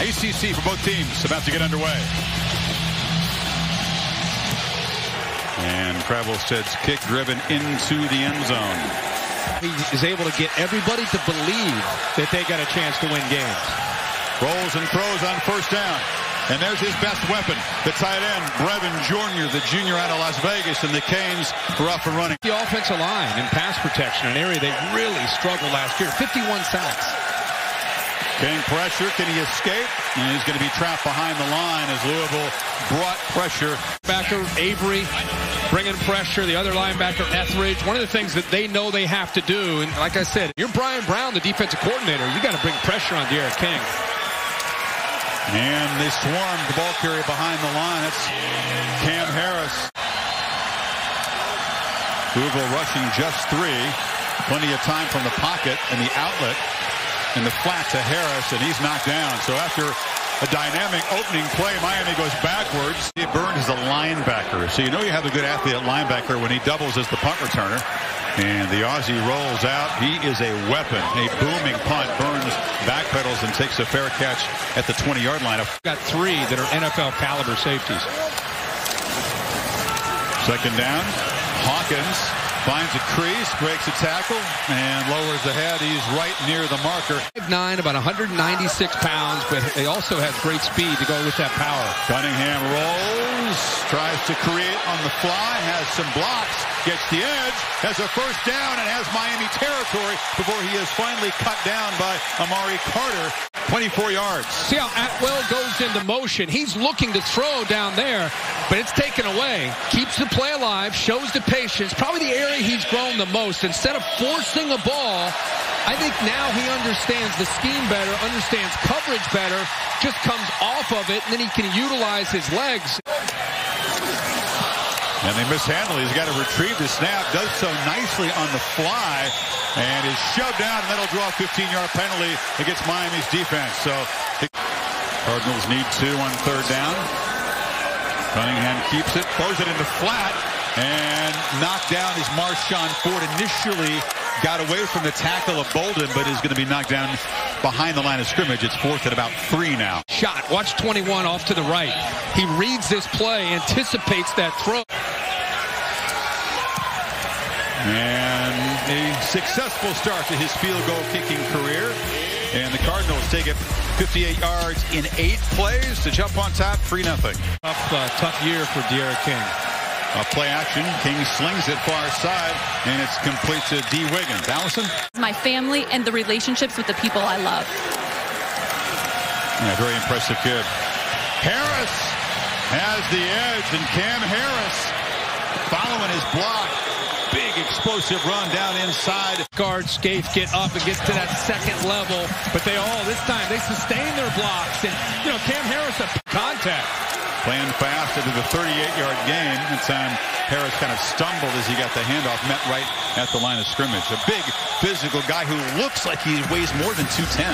ACC for both teams about to get underway. And Travelstead's kick driven into the end zone. He is able to get everybody to believe that they got a chance to win games. Rolls and throws on first down. And there's his best weapon, the tight end, Brevin Jordan, the junior out of Las Vegas, and the Canes are off and running. The offensive line in pass protection, an area they really struggled last year. 51 sacks. King pressure, can he escape? And he's going to be trapped behind the line as Louisville brought pressure. Backer Avery bringing pressure, the other linebacker Etheridge. One of the things that they know they have to do, and like I said, you're Brian Brown, the defensive coordinator, you got to bring pressure on Derek King. And they swarm the ball carrier behind the line. That's Cam Harris. Louisville rushing just 3. Plenty of time from the pocket and the outlet. And the flat to Harris, and he's knocked down. So after a dynamic opening play, Miami goes backwards. He burned as a linebacker. So you know you have a good athlete at linebacker when he doubles as the punt returner. And the Aussie rolls out. He is a weapon. A booming punt. Burns backpedals and takes a fair catch at the 20-yard line. Got 3 that are NFL caliber safeties. Second down. Hawkins finds a crease, breaks a tackle, and lowers the head. He's right near the marker. 5'9", about 196 pounds, but he also has great speed to go with that power. Cunningham rolls, tries to create on the fly, has some blocks, gets the edge, has a first down, and has Miami territory before he is finally cut down by Amari Carter. 24 yards. See how Atwell goes into motion. He's looking to throw down there, but it's taken away. Keeps the play alive, shows the patience. Probably the area he's grown the most. Instead of forcing a ball, I think now he understands the scheme better, understands coverage better, just comes off of it, and then he can utilize his legs. And they mishandle. He's got to retrieve the snap. Does so nicely on the fly. And is shoved down, and that'll draw a 15-yard penalty against Miami's defense. So the Cardinals need 2 on third down. Cunningham keeps it, throws it into flat, and knocked down is Marshawn Ford. Initially got away from the tackle of Bolden, but is going to be knocked down behind the line of scrimmage. It's 4th and about 3 now. Shot. Watch 21 off to the right. He reads this play, anticipates that throw. And a successful start to his field goal kicking career. And the Cardinals take it 58 yards in 8 plays to jump on top 3-0. Tough year for Derek King. Play action. King slings it far side, and it's complete to D. Wiggins. Allison? My family and the relationships with the people I love. Yeah, very impressive kid. Harris has the edge, and Cam Harris following his block. Big explosive run down inside. Guard Scaife get up and gets to that second level, but they all, this time, they sustain their blocks. And, you know, Cam Harris, a contact. Playing fast into the 38-yard gain. That time, Harris kind of stumbled as he got the handoff, met right at the line of scrimmage. A big physical guy who looks like he weighs more than 210.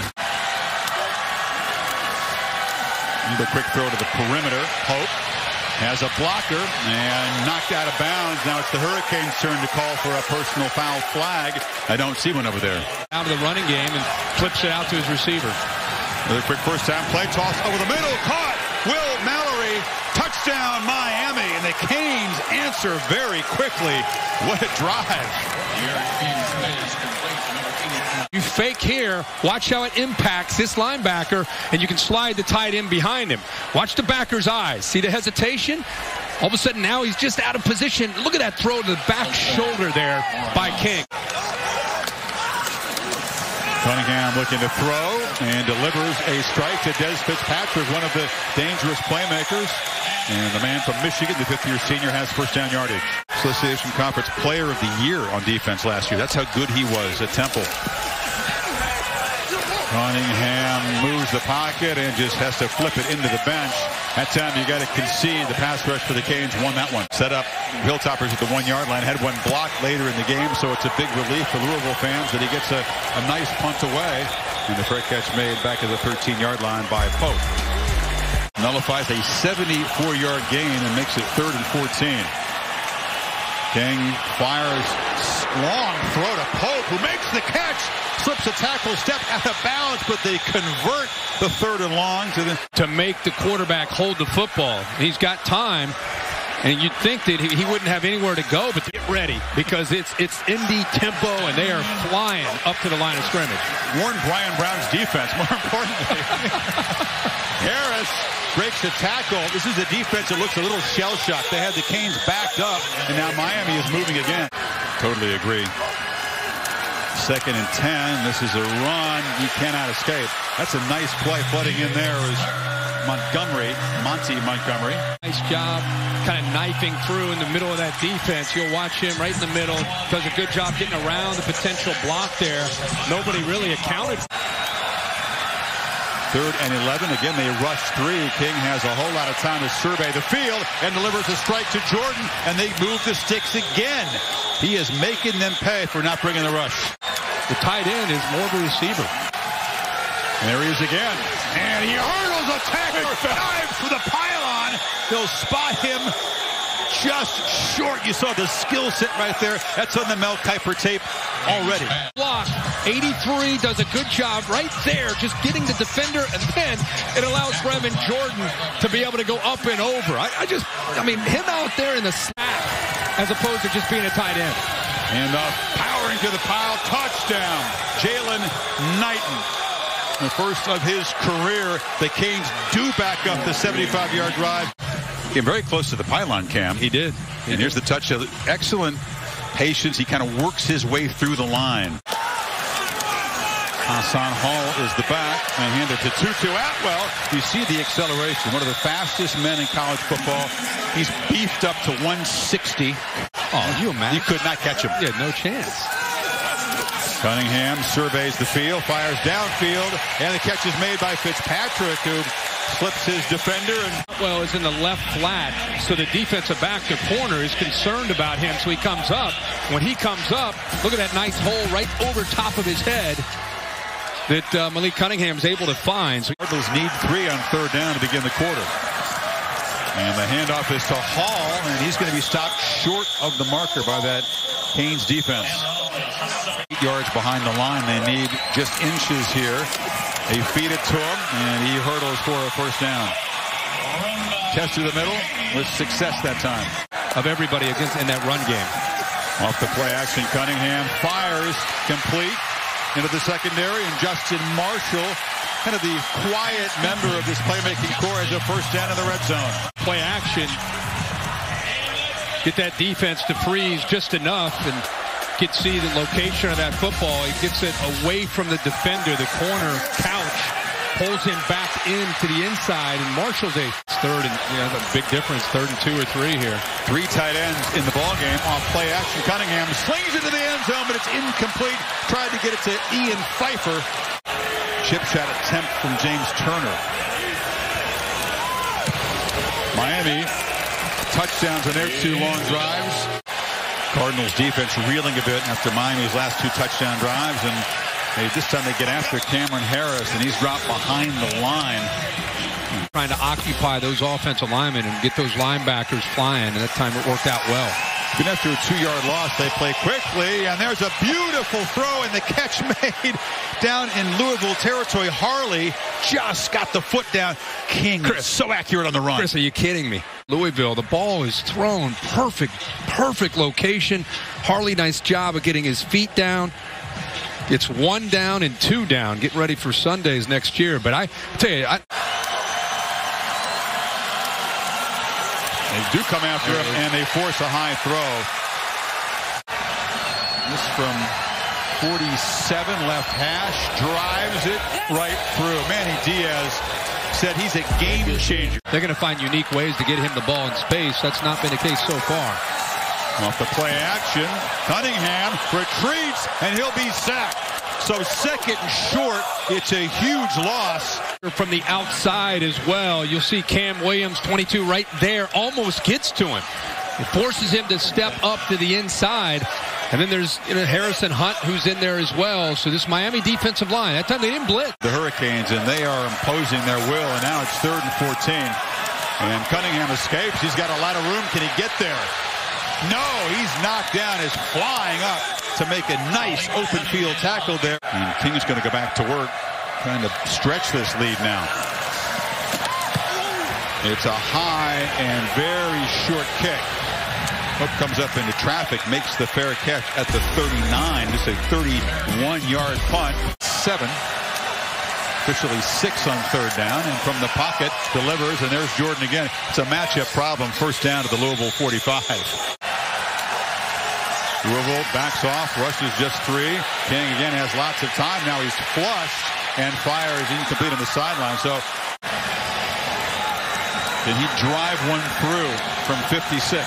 The quick throw to the perimeter. Hope has a blocker and knocked out of bounds. Now it's the Hurricanes' turn to call for a personal foul flag. I don't see one over there. Out of the running game and flips it out to his receiver. Another quick first down play. Toss over the middle. Caught. Will Mallory. Touchdown Miami. And the Canes answer very quickly. What a drive. You fake here. Watch how it impacts this linebacker, and you can slide the tight end behind him. Watch the backer's eyes. See the hesitation? All of a sudden now he's just out of position. Look at that throw to the back shoulder there by King. Cunningham looking to throw and delivers a strike to Des Fitzpatrick, one of the dangerous playmakers. And the man from Michigan, the 5th-year senior, has first down yardage. Association Conference Player of the Year on defense last year. That's how good he was at Temple. Cunningham moves the pocket and just has to flip it into the bench. That time you got to concede. The pass rush for the Canes won that one. Set up Hilltoppers at the 1-yard line. Had one blocked later in the game, so it's a big relief for Louisville fans that he gets a nice punt away. And the fair catch made back at the 13-yard line by Pope. Nullifies a 74-yard gain and makes it 3rd and 14. King fires long throw to Pope, who makes the catch, slips a tackle, step out of bounds, but they convert the 3rd and long to make the quarterback hold the football. He's got time, and you'd think that he wouldn't have anywhere to go, but get ready because it's indie tempo, and they are flying up to the line of scrimmage. Warn Brian Brown's defense, more importantly. Harris breaks the tackle. This is a defense that looks a little shell-shocked. They had the Canes backed up, and now Miami is moving again. Totally agree. 2nd and 10. This is a run. You cannot escape. That's a nice play. Flooding in there is Monty Montgomery. Nice job kind of knifing through in the middle of that defense. You'll watch him right in the middle. Does a good job getting around the potential block there. Nobody really accounted. 3rd and 11. Again, they rush 3. King has a whole lot of time to survey the field and delivers a strike to Jordan, and they move the sticks again. He is making them pay for not bringing the rush. The tight end is more of a receiver. And there he is again. And he hurdles a tackler, dives for the pylon. They'll spot him just short. You saw the skill set right there. That's on the Mel Kiper tape already. Block. 83 does a good job right there, just getting the defender, and then it allows Brevin Jordan to be able to go up and over. I mean, him out there in the snap as opposed to just being a tight end. And powering to the pile, touchdown, Jalen Knighton. The first of his career. The Canes do back up the 75-yard drive. Came very close to the pylon, Cam. He did. And here's the touchdown. Excellent patience. He kind of works his way through the line. Hassan Hall is the back, and handed to Tutu Atwell. You see the acceleration. One of the fastest men in college football. He's beefed up to 160. Oh, you imagine? You could not catch him. Yeah, no chance. Cunningham surveys the field, fires downfield, and the catch is made by Fitzpatrick, who slips his defender. And Atwell is in the left flat, so the defensive back, the corner, is concerned about him, so he comes up. When he comes up, look at that nice hole right over top of his head that Malik Cunningham is able to find. So Cardinals need 3 on 3rd down to begin the quarter. And the handoff is to Hall, and he's going to be stopped short of the marker by that Canes defense. 8 yards behind the line. They need just inches here. They feed it to him, and he hurdles for a 1st down. Test to the middle with success that time. Of everybody against in that run game. Off the play action, Cunningham fires complete into the secondary, and Justin Marshall, kind of the quiet member of this playmaking core, has a 1st down in the red zone. Play action. Get that defense to freeze just enough and see the location of that football. He gets it away from the defender. The corner couch pulls him back into the inside, and Marshall's a 3rd, and a big difference, 3rd and 2 or 3 here. 3 tight ends in the ball game. Off play action, Cunningham slings into the end zone, but it's incomplete. Tried to get it to Ian Pfeiffer. Chip shot attempt from James Turner. Miami touchdowns on their 2 long drives. Cardinals defense reeling a bit after Miami's last 2 touchdown drives, and this time they get after Cameron Harris, and he's dropped behind the line. Trying to occupy those offensive linemen and get those linebackers flying, and that time it worked out well. Even after a 2-yard loss, they play quickly, and there's a beautiful throw, and the catch made down in Louisville territory. Harley just got the foot down. King, Chris, so accurate on the run. Chris, are you kidding me? Louisville, the ball is thrown. Perfect location. Harley, nice job of getting his feet down. It's 1 down and 2 down. Get ready for Sundays next year. But I tell you, they do come after him, and they force a high throw. This from 47, left hash, drives it right through. Manny Diaz said he's a game changer. They're going to find unique ways to get him the ball in space. That's not been the case so far. Off the play action, Cunningham retreats, and he'll be sacked. So 2nd and short, it's a huge loss. From the outside as well, you'll see Cam Williams, 22, right there, almost gets to him. It forces him to step up to the inside. And then there's Harrison Hunt, who's in there as well. So this Miami defensive line, that time they didn't blitz. The Hurricanes, and they are imposing their will, and now it's 3rd and 14. And Cunningham escapes. He's got a lot of room. Can he get there? No, he's knocked down. Is flying up. to make a nice open field tackle there. And King is going to go back to work, trying to stretch this lead now. It's a high and very short kick. Hook comes up into traffic, makes the fair catch at the 39. Just a 31-yard punt. 7. Officially 6 on third down, and from the pocket delivers, and there's Jordan again. It's a matchup problem. First down to the Louisville 45. Louisville backs off, rushes just 3. King again has lots of time. Now he's flushed and fires incomplete on the sideline. So did he drive one through from 56?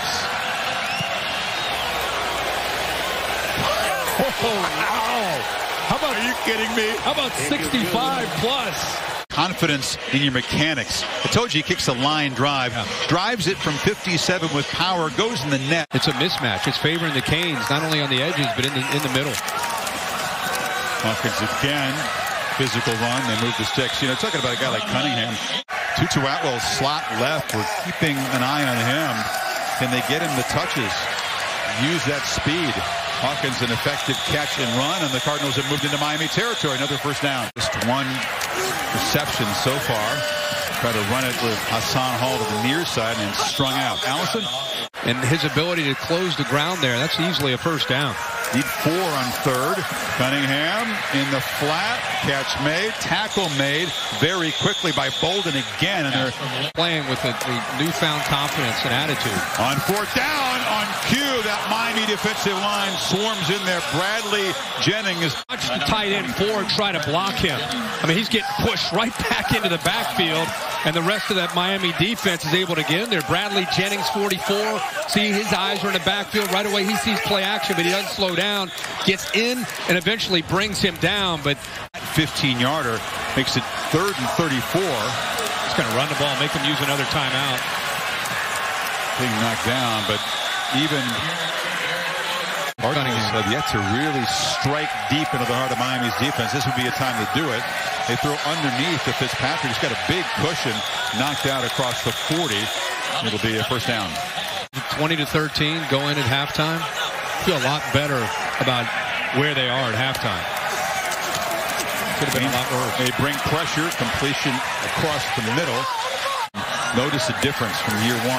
Oh, wow. How about, are you kidding me? How about 65 plus? Confidence in your mechanics. I told you he kicks a line drive, drives it from 57 with power, goes in the net. It's a mismatch. It's favoring the Canes, not only on the edges, but in the middle. Hawkins again. Physical run. They move the sticks. You know, talking about a guy like Cunningham. Tutu Atwell slot left. We're keeping an eye on him. Can they get him the touches? Use that speed. Hawkins an effective catch and run, and the Cardinals have moved into Miami territory. Another first down. Just one reception so far. Try to run it with Hassan Hall to the near side and strung out. Allison? And his ability to close the ground there, that's easily a first down. Need 4 on third. Cunningham in the flat. Catch made. Tackle made very quickly by Bolden again. And they're playing with a newfound confidence and attitude. On fourth down, on cue, that Miami defensive line swarms in there. Bradley Jennings. Watch the tight end forward try to block him. I mean, he's getting pushed right back into the backfield, and the rest of that Miami defense is able to get in there. Bradley Jennings, 44. See, his eyes are in the backfield right away. He sees play action, but he doesn't slow down. Gets in and eventually brings him down. But 15-yarder makes it 3rd and 34. He's going to run the ball, make him use another timeout. Being knocked down, but even Cardinals have yet to really strike deep into the heart of Miami's defense. This would be a time to do it. They throw underneath to Fitzpatrick. He's got a big cushion, knocked out across the 40. It'll be a first down. 20-13, go in at halftime. Feel a lot better about where they are at halftime. Could have been a lot worse. They bring pressure, completion across the middle. Notice the difference from year 1.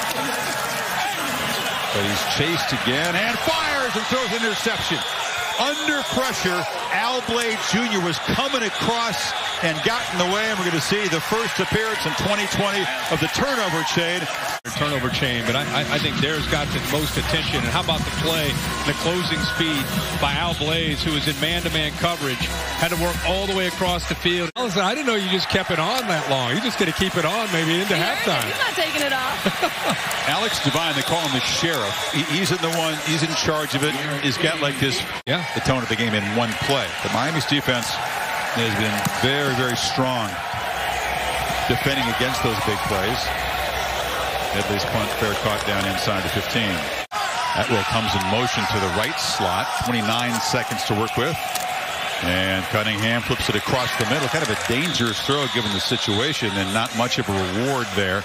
But he's chased again and fires and throws an interception. Under pressure, Al Blade Jr. was coming across and got in the way, and we're going to see the first appearance in 2020 of the turnover chain. But I think there's got the most attention. And how about the play, the closing speed by Al Blades, who was in man-to-man coverage, had to work all the way across the field. Listen, I didn't know you just kept it on that long. You're just going to keep it on maybe into halftime. He's not taking it off. Alex Devine, they call him the sheriff. He's in charge of it. He's got like this, the tone of the game in one play. But Miami's defense has been very, very strong defending against those big plays. Headley's punt, fair caught down inside the 15. Atwell comes in motion to the right slot. 29 seconds to work with. And Cunningham flips it across the middle. Kind of a dangerous throw given the situation, and not much of a reward there.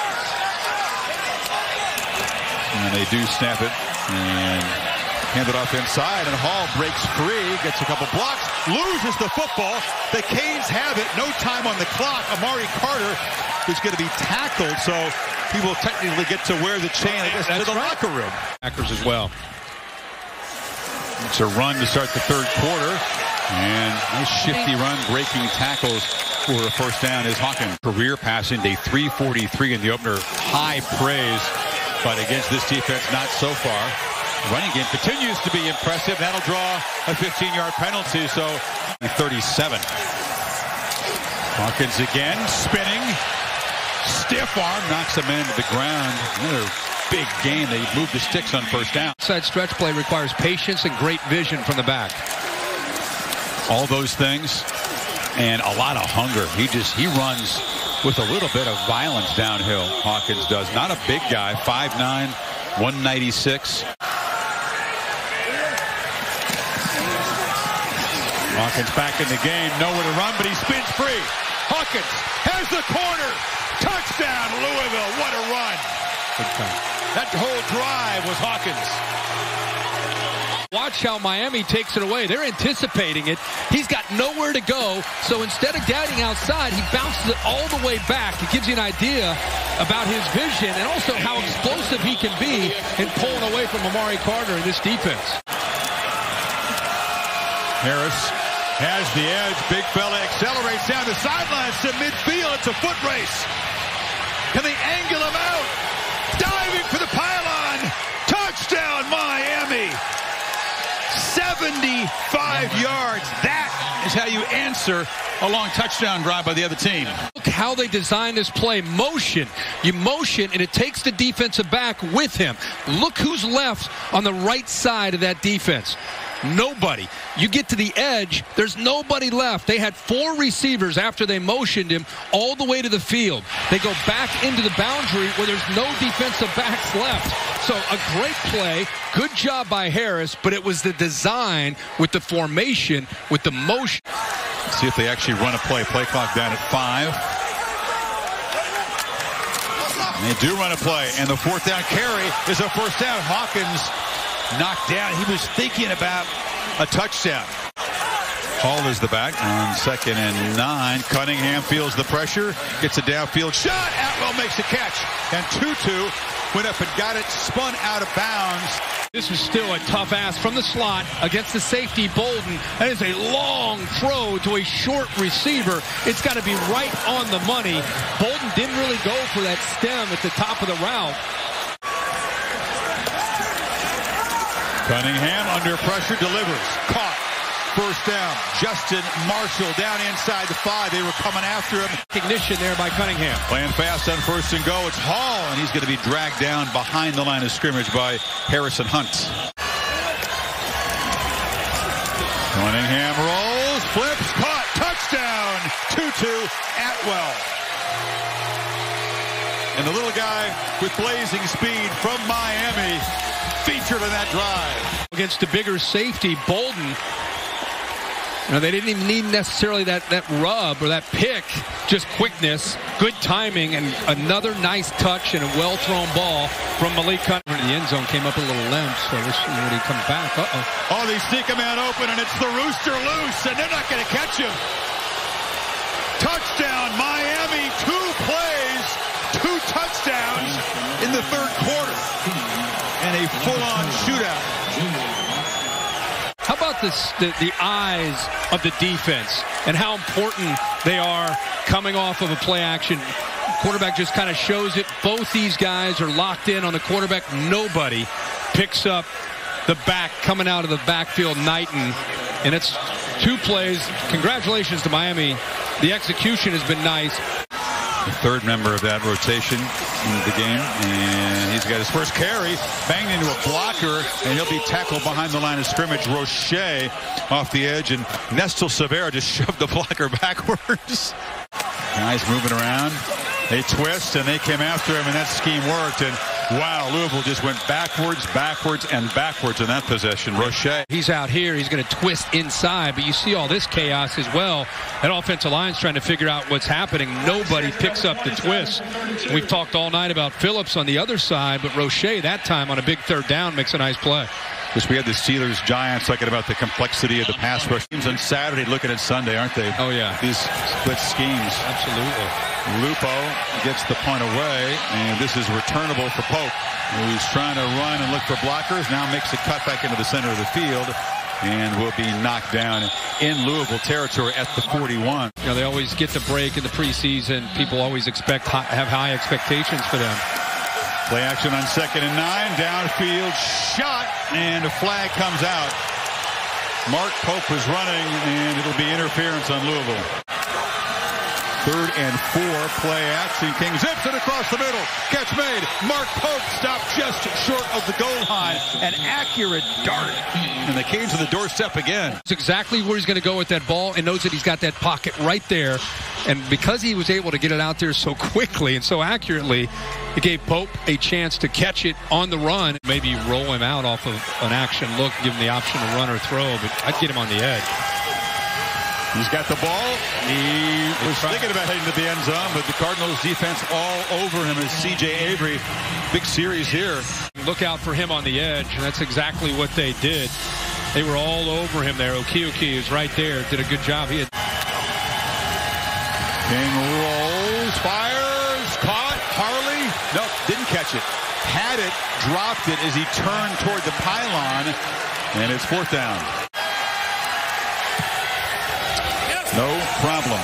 And they do snap it and hand it off inside, and Hall breaks free, gets a couple blocks, loses the football. The Canes have it. No time on the clock. Amari Carter is going to be tackled, so he will technically get to wear the chain, I guess, to the locker room. Packers as well. It's a run to start the third quarter, and nice shifty run, breaking tackles for a first down is Hawkins. Career passing day 343 in the opener. High praise, but against this defense, not so far. Running game continues to be impressive. That'll draw a 15-yard penalty, so 37. Hawkins again, spinning. Stiff arm, knocks the man to the ground. Another big gain. They move the sticks on first down. Outside stretch play requires patience and great vision from the back. All those things and a lot of hunger. He runs with a little bit of violence downhill, Hawkins does. Not a big guy, 5'9", 196. Hawkins back in the game, nowhere to run, but he spins free. Hawkins has the corner. Touchdown, Louisville. What a run. That whole drive was Hawkins. Watch how Miami takes it away. They're anticipating it. He's got nowhere to go, so instead of guiding outside, he bounces it all the way back. It gives you an idea about his vision and also how explosive he can be in pulling away from Amari Carter in this defense. Harris has the edge. Big fella accelerates down the sidelines to midfield. It's a foot race. Can they angle him out? Diving for the pylon. Touchdown, Miami. 75 yards. That is how you answer a long touchdown drive by the other team. Look how they designed this play. Motion. You motion, and it takes the defensive back with him. Look who's left on the right side of that defense. Nobody. You get to the edge, there's nobody left. They had 4 receivers after they motioned him all the way to the field. They go back into the boundary where there's no defensive backs left. So a great play, good job by Harris, but it was the design with the formation, with the motion. Let's see if they actually run a play. Play clock down at 5. And they do run a play, and the 4th down carry is a first down. Hawkins knocked down. He was thinking about a touchdown. Hall is the back on 2nd and 9. Cunningham feels the pressure, gets a downfield shot. Atwell makes a catch, and Tutu went up and got it, spun out of bounds. This is still a tough ass from the slot against the safety, Bolden. That is a long throw to a short receiver. It's got to be right on the money. Bolden didn't really go for that stem at the top of the route. Cunningham under pressure delivers. Caught. First down. Justin Marshall down inside the 5. They were coming after him. Recognition there by Cunningham. Playing fast on 1st and go. It's Hall, and he's going to be dragged down behind the line of scrimmage by Harrison Hunt. Cunningham rolls, flips, caught, touchdown. Tutu Atwell. And the little guy with blazing speed from Miami featured in that drive. Against the bigger safety, Bolden. You know, they didn't even need necessarily that rub or that pick, just quickness, good timing, and another nice touch and a well-thrown ball from Malik Cunningham. The end zone came up a little limp, so we'll see when he comes back. Oh, they sneak a man open, and it's the rooster loose, and they're not going to catch him. Touchdown, Miami, 2 plays, 2 touchdowns in the 3rd quarter, and a full-on shootout. How about the eyes of the defense and how important they are coming off of a play action? Quarterback just kind of shows it. Both these guys are locked in on the quarterback. Nobody picks up the back coming out of the backfield, Knighton. And it's 2 plays. Congratulations to Miami. The execution has been nice. The 3rd member of that rotation in the game, and he's got his first carry, banged into a blocker, and he'll be tackled behind the line of scrimmage. Roche off the edge, and Nestor Severa just shoved the blocker backwards. Guys moving around. They twist, and they came after him, and that scheme worked. And wow, Louisville just went backwards, and backwards in that possession. Roche. He's out here. He's going to twist inside, but you see all this chaos as well. That offensive line's trying to figure out what's happening. Nobody picks up the twist. We've talked all night about Phillips on the other side, but Roche that time on a big 3rd down makes a nice play. We had the Steelers-Giants talking about the complexity of the pass rush teams on Saturday, looking at Sunday, aren't they? Oh, yeah. These split schemes. Absolutely. Lupo gets the punt away, and this is returnable for Pope, who's trying to run and look for blockers. Now makes a cut back into the center of the field and will be knocked down in Louisville territory at the 41. You know, they always get the break in the preseason. People always have high expectations for them. Play action on 2nd and 9. Downfield shot, and a flag comes out. Mark Pope was running, and it'll be interference on Louisville. 3rd and 4. Play action. King zips it across the middle. Catch made. Mark Pope stopped just short of the goal line. An accurate dart. And the Canes on the doorstep again. It's exactly where he's going to go with that ball and knows that he's got that pocket right there. And because he was able to get it out there so quickly and so accurately, it gave Pope a chance to catch it on the run. Maybe roll him out off of an action look, give him the option to run or throw, but I'd get him on the edge. He's got the ball. He was thinking about heading to the end zone, but the Cardinals defense all over him as C.J. Avery. Big series here. Look out for him on the edge, and that's exactly what they did. They were all over him there. Okioki is right there. Did a good job. He had King rolls, fires, caught. Harley, nope, didn't catch it. Had it, dropped it as he turned toward the pylon, and it's 4th down. No problem.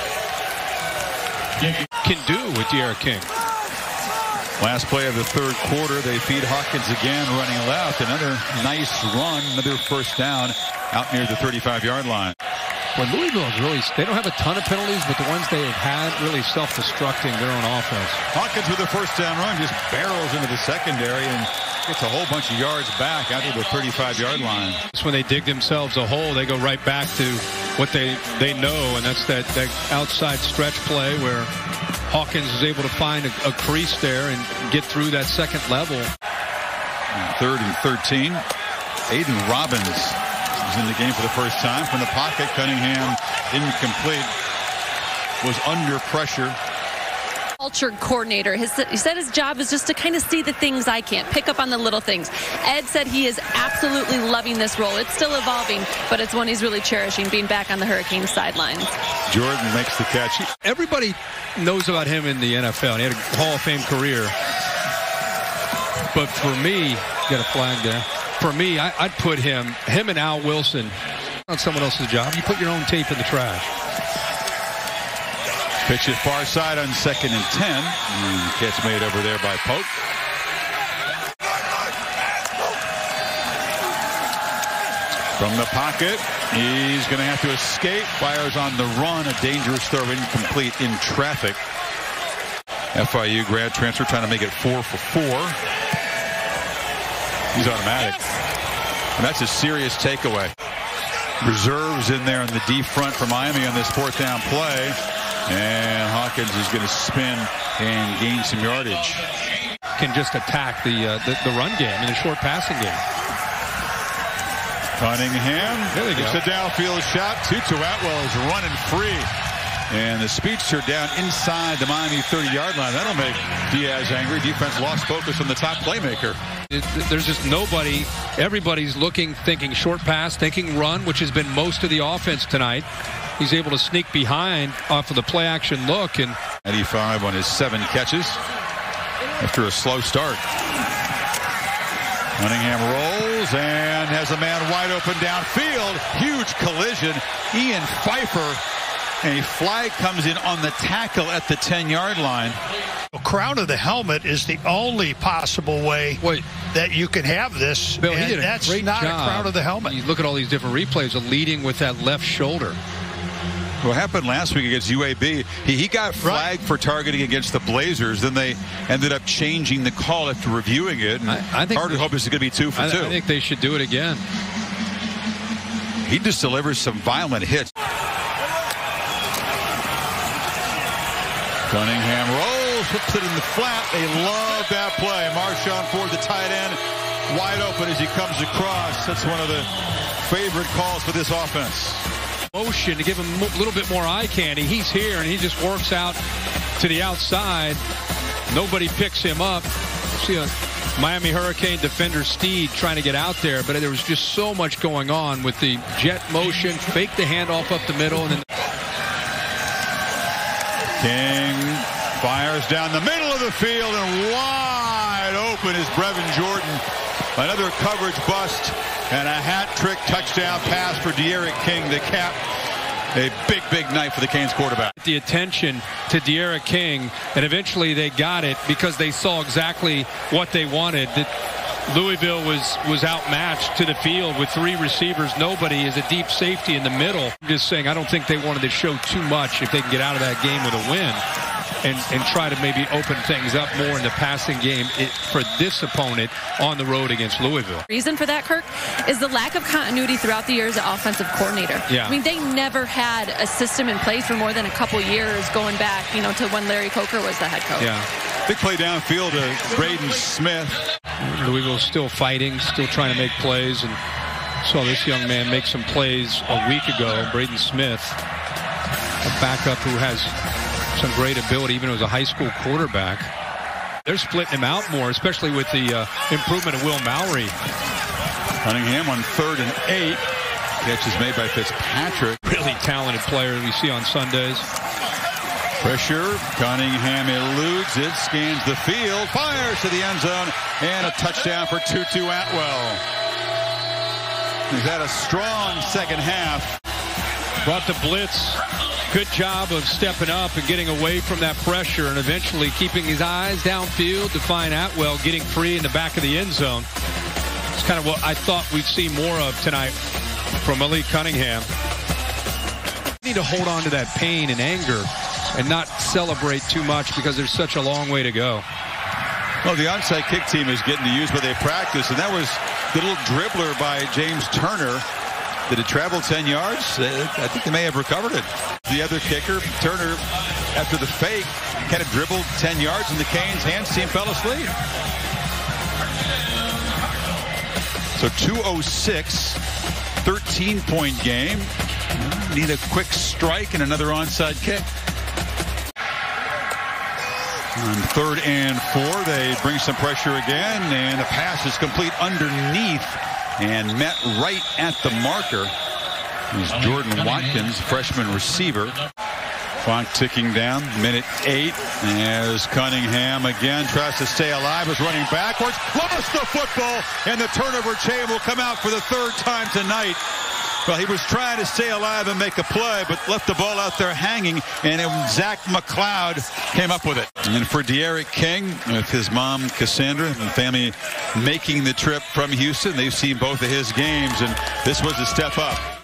can do with D'Eriq King. Last play of the 3rd quarter, they feed Hawkins again, running left. Another nice run, another 1st down out near the 35-yard line. Well, Louisville is really, they don't have a ton of penalties, but the ones they have had really self-destructing their own offense. Hawkins with a 1st down run just barrels into the secondary and gets a whole bunch of yards back out to the 35-yard line. It's when they dig themselves a hole, they go right back to what they know, and that's that outside stretch play where Hawkins is able to find a crease there and get through that second level. 3rd and 13. Aiden Robbins is in the game for the first time. From the pocket, Cunningham incomplete. Was under pressure. Culture coordinator. He said his job is just to kind of see the things I can't, pick up on the little things. Ed said he is absolutely loving this role. It's still evolving, but it's one he's really cherishing, being back on the Hurricanes sidelines. Jordan makes the catch. Everybody knows about him in the NFL. He had a Hall of Fame career. But for me, get a flag there. For me, I'd put him and Al Wilson on someone else's job. You put your own tape in the trash. Pitch it far side on 2nd and 10. Catch made over there by Pope. From the pocket, he's going to have to escape. Fires on the run. A dangerous throw, incomplete in traffic. FIU grad transfer trying to make it 4 for 4. He's automatic. And that's a serious takeaway. Reserves in there in the D front for Miami on this 4th down play. And Hawkins is going to spin and gain some yardage. Can just attack the run game in a short passing game. Cunningham. There we go. It's a downfield shot. Tutu Atwell is running free. And the speedster down inside the Miami 30-yard line. That'll make Diaz angry. Defense lost focus on the top playmaker. There's just nobody. Everybody's looking, thinking short pass, thinking run, which has been most of the offense tonight. He's able to sneak behind off of the play-action look. And 95 on his 7 catches after a slow start. Cunningham rolls and has a man wide open downfield. Huge collision. Ian Pfeiffer. A flag comes in on the tackle at the 10-yard line. A crown of the helmet is the only possible way that you can have this. Bill, he did that's a great not job. A crown of the helmet. You look at all these different replays of leading with that left shoulder. What happened last week against UAB, he got flagged for targeting against the Blazers. Then they ended up changing the call after reviewing it. And I think hard to hope this is going to be 2 for 2. I think they should do it again. He just delivers some violent hits. Cunningham rolls, puts it in the flat. They love that play. Marshawn Ford, the tight end, wide open as he comes across. That's one of the favorite calls for this offense. Motion to give him a little bit more eye candy. He's here, and he just works out to the outside. Nobody picks him up. See a Miami Hurricane defender, Steed, trying to get out there, but there was just so much going on with the jet motion, fake the handoff up the middle, and then King fires down the middle of the field, and wide open is Brevin Jordan. Another coverage bust and a hat-trick touchdown pass for D'Eriq King, the cap. A big, big night for the Canes quarterback. The attention to D'Eriq King, and eventually they got it because they saw exactly what they wanted. That Louisville was outmatched to the field with 3 receivers. Nobody is a deep safety in the middle. I'm just saying, I don't think they wanted to show too much if they can get out of that game with a win and try to maybe open things up more in the passing game for this opponent on the road against Louisville. Reason for that, Kirk, is the lack of continuity throughout the years as offensive coordinator. Yeah. I mean, they never had a system in place for more than a couple years going back, to when Larry Coker was the head coach. Yeah. Big play downfield to Braden Smith. Louisville's still fighting, still trying to make plays, and Saw this young man make some plays a week ago. Braden Smith, a backup who has some great ability, even as a high school quarterback. They're splitting him out more, especially with the improvement of Will Mallory. Cunningham on 3rd and 8. Catches made by Fitzpatrick. Really talented player we see on Sundays. Pressure. Cunningham eludes it, scans the field, fires to the end zone, and a touchdown for Tutu Atwell. He's had a strong second half. Brought the blitz. Good job of stepping up and getting away from that pressure and eventually keeping his eyes downfield to find Atwell getting free in the back of the end zone. It's kind of what I thought we'd see more of tonight from Malik Cunningham. We need to hold on to that pain and anger and not celebrate too much because there's such a long way to go. Well, the onside kick team is getting to use what they practice, and that was the little dribbler by James Turner. Did it travel 10 yards? I think they may have recovered it. The other kicker, Turner, after the fake, kind of dribbled 10 yards, and the Canes' hands team fell asleep. So 2:06, 13-point game. Need a quick strike and another onside kick. On 3rd and 4, they bring some pressure again, and the pass is complete underneath and met right at the marker. Is Jordan Watkins, freshman receiver. Clock ticking down, minute 8, as Cunningham again tries to stay alive, is running backwards, lost the football, and the turnover chain will come out for the 3rd time tonight. Well, he was trying to stay alive and make a play, but left the ball out there hanging, and Zach McLeod came up with it. And for De'Eric King, with his mom, Cassandra, and family making the trip from Houston, they've seen both of his games, and this was a step up.